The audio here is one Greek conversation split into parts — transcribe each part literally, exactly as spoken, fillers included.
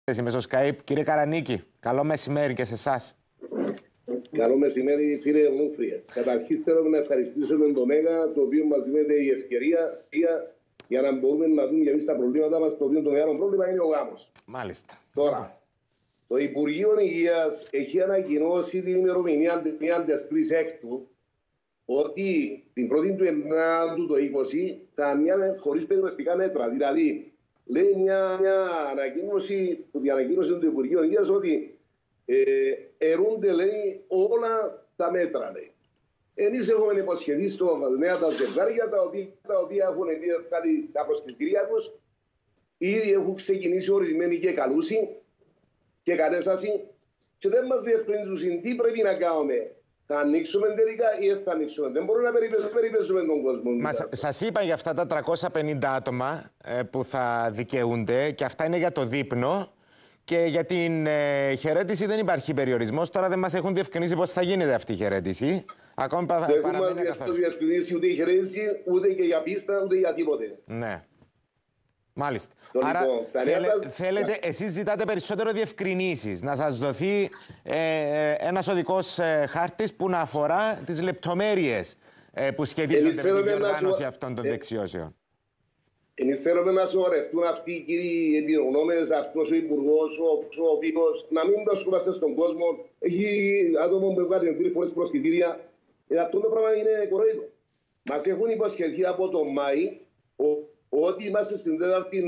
Μέσω Skype. Κύριε Καρανίκη, καλό μεσημέρι και σε εσάς. Καλό μεσημέρι, φίλε Μούφρια. Καταρχήν θέλω να ευχαριστήσουμε τον Μέγα, το οποίο μας δίνεται η ευκαιρία για να μπορούμε να δούμε εμείς τα προβλήματά μας. Το οποίο το μεγάλο πρόβλημα είναι ο γάμος. Μάλιστα. Τώρα, το Υπουργείο Υγείας έχει ανακοινώσει την ημερομηνία της τρεις έκτου ότι την πρώτη του εννέα το είκοσι θα μείνει χωρίς περιοριστικά μέτρα. Δηλαδή, λέει μια, μια ανακοίνωση, που ανακοίνωσε το Υπουργείο Υγείας ότι ε, ερούνται, λέει, όλα τα μέτρα, λέει. Εμείς έχουμε υποσχεθεί στο νέα τα ζευγάρια, τα οποία, τα οποία έχουν βγάλει τα προσκλητήρια τους. Ήδη έχουν ξεκινήσει ορισμένοι και καλούσι και κατέσταση και δεν μας διευκρινίζουν τι πρέπει να κάνουμε. Θα ανοίξουμε τελικά ή δεν θα ανοίξουμε. Δεν μπορούμε να περιπέσουμε τον κόσμο. Μα σας είπα για αυτά τα τριακόσια πενήντα άτομα ε, που θα δικαιούνται και αυτά είναι για το δείπνο. Και για την ε, χαιρέτηση δεν υπάρχει περιορισμός. Τώρα δεν μας έχουν διευκρινίσει πώς θα γίνεται αυτή η χαιρέτηση. Ακόμη παρα, δεν παραμένει ακαθόριστο. Δεν έχουμε διευκρινίσει ούτε η χαιρέτηση, ούτε και για πίστα, ούτε για τίποτε. Ναι. Μάλιστα. Το Άρα λοιπόν, θέλε, τα... θέλετε, εσείς ζητάτε περισσότερο διευκρινήσεις. Να σας δοθεί ε, ένας οδικός ε, χάρτης που να αφορά τις λεπτομέρειες ε, που σχετίζονται με την διοργάνωση σου... αυτών των ε... δεξιώσεων. Εμείς θέλουμε να σωρευτούν αυτοί οι κύριοι εμπειρογνώμες, αυτός ο υπουργός, ο οποίος, να μην δώσκομαστε στον κόσμο. Έχει άτομο που βγάλει τρεις φορές προσκητήρια. Ε, αυτό το πράγμα είναι κοροϊδό. Μας έχουν υποσχεθεί από τον Μάη ότι είμαστε στην τέταρτη,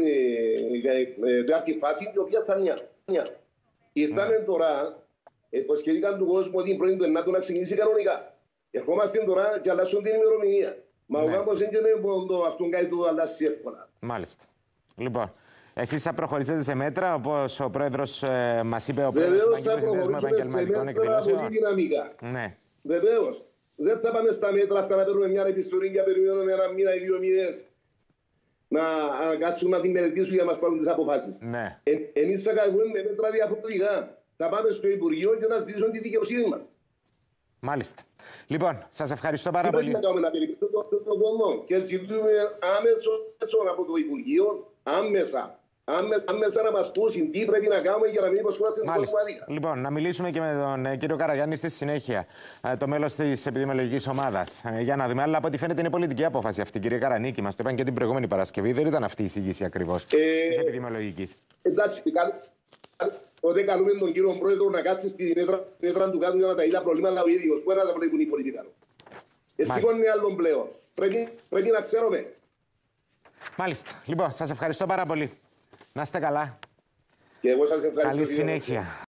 ε, τέταρτη φάση, η οποία θα μια. Ήρθαμε mm. τώρα, υποσχεθήκαν του κόσμου ότι η πρώτη του εννάτου να ξεκινήσει κανονικά. Ερχόμαστε τώρα και αλλάσουν την ημερομηνία. Μα ναι. Ο γάμος δεν είναι αυτόν κάτι του αλλάσει εύκολα. Μάλιστα. Λοιπόν, εσείς θα προχωρήσετε σε μέτρα, όπως ο πρόεδρος ε, μας είπε, ο πρόεδρος του Παγκόσμιου Επαγγελματικών Εκδηλώσεων. Δυναμικά. Ναι. Βεβαίως. Δεν θα πάμε στα μέτρα αυτά να παίρνουμε μια επιστολή για περιμένουμε ένα μήνα ή δύο μήνες να κάτσουμε να την μελετήσουμε για να μας πάρουν τις αποφάσεις. Ναι. Ε, εμείς θα κάνουμε με μέτρα διαφορετικά. Θα πάμε στο Υπουργείο και να ζητήσουμε τη δικαιοσύνη μας. Μάλιστα. Λοιπόν, σας ευχαριστώ πάρα πολύ. Πρέπει να κάνουμε να περιπτώσουμε τον κόσμο και ζητούμε άμεσο από το Υπουργείο, άμεσα, άμεσα, άμεσα να μας πούσουν τι πρέπει να κάνουμε για να μην υποσχόμαστε την κοσμάδικα. Λοιπόν, να μιλήσουμε και με τον ε, κύριο Καραγιάννη στη συνέχεια, ε, το μέλος της επιδημιολογικής ομάδας. Ε, για να δούμε, αλλά από ό,τι φαίνεται είναι πολιτική απόφαση αυτή, κύριε Καρανίκη. Μας το είπαν και την προηγούμενη Παρασκευή. Δεν ήταν αυτή η εισήγηση ακριβώς ε, της επιδημιολογικής. Εντάξει, τότε καλούμε τον κύριο Πρόεδρο να κάτσει στην έδρα του κάτω για να τα είδα τα προβλήματα ο ίδιος. Πού να τα βλέπουν οι πολιτικά. Εσύ είναι άλλον πλέον. Πρέπει, πρέπει να ξέρουμε. Μάλιστα. Λοιπόν, σας ευχαριστώ πάρα πολύ. Να είστε καλά. Και εγώ σας ευχαριστώ. Καλή συνέχεια.